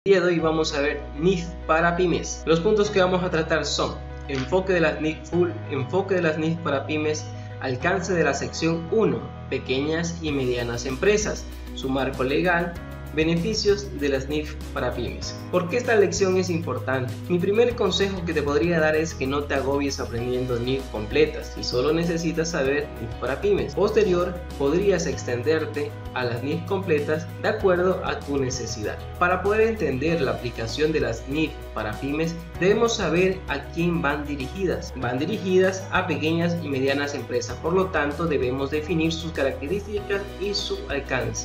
El día de hoy vamos a ver NIF para pymes. Los puntos que vamos a tratar son enfoque de las NIF Full, enfoque de las NIF para pymes, alcance de la sección 1, pequeñas y medianas empresas, su marco legal, beneficios de las NIF para pymes. ¿Por qué esta lección es importante? Mi primer consejo que te podría dar es que no te agobies aprendiendo NIF completas y solo necesitas saber NIF para pymes. Posterior, podrías extenderte a las NIF completas de acuerdo a tu necesidad. Para poder entender la aplicación de las NIF para pymes, debemos saber a quién van dirigidas. Van dirigidas a pequeñas y medianas empresas, por lo tanto debemos definir sus características y su alcance.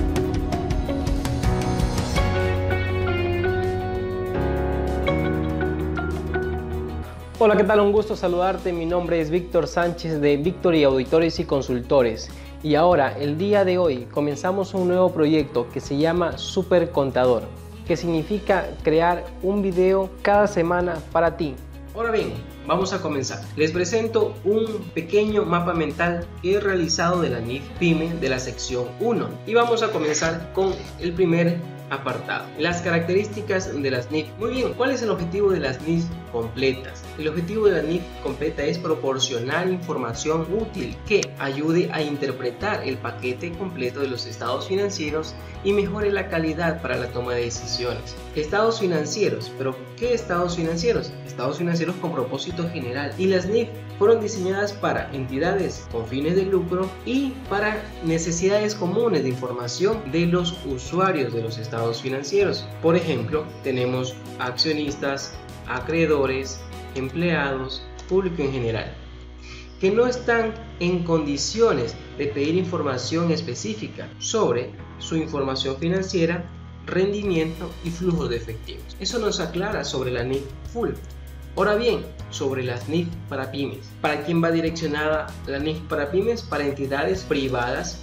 Hola, ¿qué tal? Un gusto saludarte. Mi nombre es Víctor Sánchez de Victory Auditores y Consultores. Y ahora, el día de hoy, comenzamos un nuevo proyecto que se llama Super Contador, que significa crear un video cada semana para ti. Ahora bien, vamos a comenzar. Les presento un pequeño mapa mental que he realizado de la NIF PYME de la sección 1. Y vamos a comenzar con el primer apartado, las características de las NIF. Muy bien, ¿cuál es el objetivo de las NIF completas? El objetivo de la NIF completa es proporcionar información útil que ayude a interpretar el paquete completo de los estados financieros y mejore la calidad para la toma de decisiones. Estados financieros, pero ¿qué estados financieros? Estados financieros con propósito general, y las NIF fueron diseñadas para entidades con fines de lucro y para necesidades comunes de información de los usuarios de los estados financieros. Por ejemplo, tenemos accionistas, acreedores, empleados, público en general, que no están en condiciones de pedir información específica sobre su información financiera, rendimiento y flujo de efectivos. Eso nos aclara sobre la NIF Full. Ahora bien, sobre las NIF para pymes. ¿Para quién va direccionada la NIF para pymes? Para entidades privadas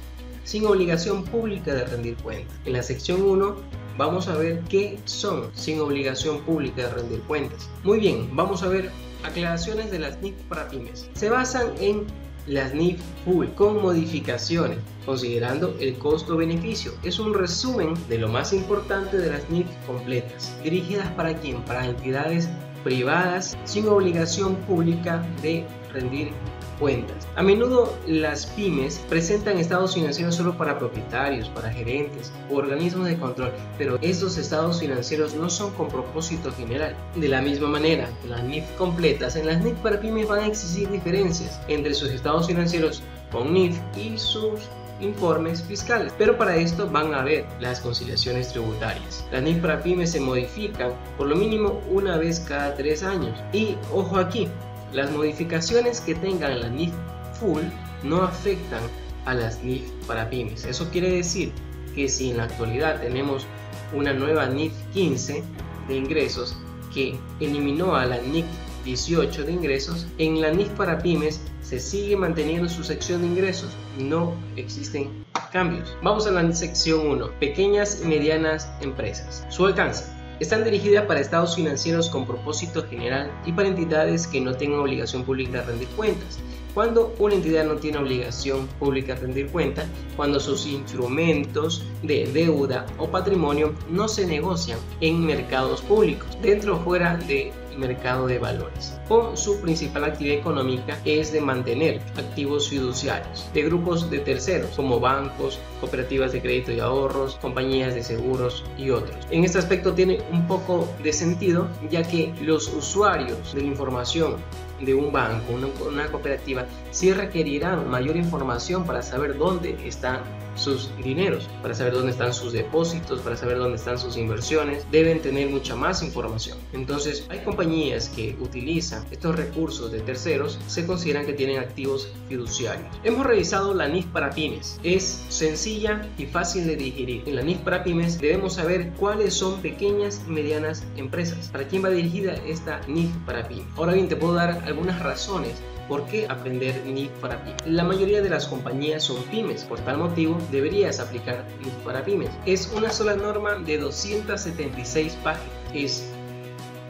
sin obligación pública de rendir cuentas. En la sección 1 vamos a ver qué son sin obligación pública de rendir cuentas. Muy bien, vamos a ver aclaraciones de las NIF para pymes. Se basan en las NIF Full con modificaciones, considerando el costo-beneficio. Es un resumen de lo más importante de las NIF completas. ¿Dirigidas para quién? Para entidades privadas sin obligación pública de rendir cuentas. A menudo las pymes presentan estados financieros solo para propietarios, para gerentes o organismos de control, pero estos estados financieros no son con propósito general. De la misma manera que las NIF completas, en las NIF para pymes van a existir diferencias entre sus estados financieros con NIF y sus informes fiscales, pero para esto van a haber las conciliaciones tributarias. Las NIF para pymes se modifican por lo mínimo una vez cada 3 años. Y ojo aquí, las modificaciones que tengan la NIF Full no afectan a las NIF para pymes. Eso quiere decir que si en la actualidad tenemos una nueva NIF 15 de ingresos que eliminó a la NIF 18 de ingresos, en la NIF para pymes se sigue manteniendo su sección de ingresos, no existen cambios. Vamos a la sección 1, pequeñas y medianas empresas. Su alcance. Están dirigidas para estados financieros con propósito general y para entidades que no tengan obligación pública de rendir cuentas. Cuando una entidad no tiene obligación pública de rendir cuenta, cuando sus instrumentos de deuda o patrimonio no se negocian en mercados públicos, dentro o fuera del mercado de valores, o su principal actividad económica es de mantener activos fiduciarios de grupos de terceros como bancos, cooperativas de crédito y ahorros, compañías de seguros y otros. En este aspecto tiene un poco de sentido, ya que los usuarios de la información de un banco, una cooperativa, sí requerirán mayor información para saber dónde están sus dineros, para saber dónde están sus depósitos, para saber dónde están sus inversiones. Deben tener mucha más información. Entonces, hay compañías que utilizan estos recursos de terceros, se consideran que tienen activos fiduciarios. Hemos revisado la NIF para pymes. Es sencilla y fácil de digerir. En la NIF para pymes debemos saber cuáles son pequeñas y medianas empresas. ¿Para quién va dirigida esta NIF para pymes? Ahora bien, te puedo dar algunas razones ¿por qué aprender NIF para pymes? La mayoría de las compañías son pymes, por tal motivo deberías aplicar NIF para pymes. Es una sola norma de 276 páginas. Es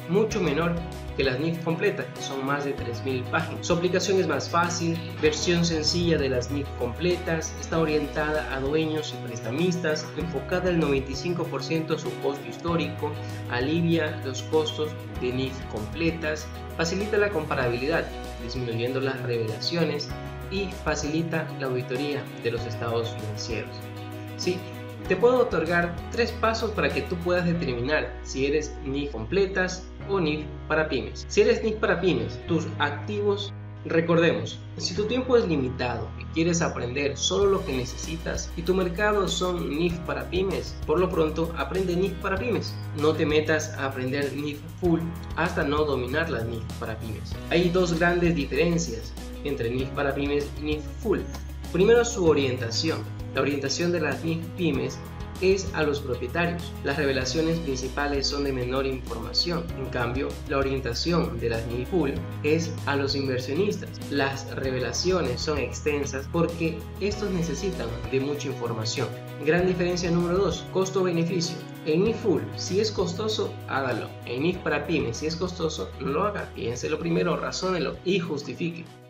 mucho menor que las NIF completas, que son más de 3000 páginas. Su aplicación es más fácil, versión sencilla de las NIF completas, está orientada a dueños y prestamistas, enfocada al 95% a su costo histórico, alivia los costos de NIF completas, facilita la comparabilidad, disminuyendo las revelaciones y facilita la auditoría de los estados financieros. ¿Sí? Te puedo otorgar 3 pasos para que tú puedas determinar si eres NIF completas o NIF para pymes. Si eres NIF para pymes, tus activos, recordemos, si tu tiempo es limitado y quieres aprender solo lo que necesitas y tu mercado son NIF para pymes, por lo pronto aprende NIF para pymes. No te metas a aprender NIF full hasta no dominar las NIF para pymes. Hay 2 grandes diferencias entre NIF para pymes y NIF full. Primero, su orientación. La orientación de las NIF pymes es a los propietarios. Las revelaciones principales son de menor información. En cambio, la orientación de las NIF full es a los inversionistas. Las revelaciones son extensas porque estos necesitan de mucha información. Gran diferencia número 2, costo-beneficio. En NIF full, si es costoso, hágalo. En NIF para pymes, si es costoso, no lo haga. Piénselo primero, razónelo y justifique.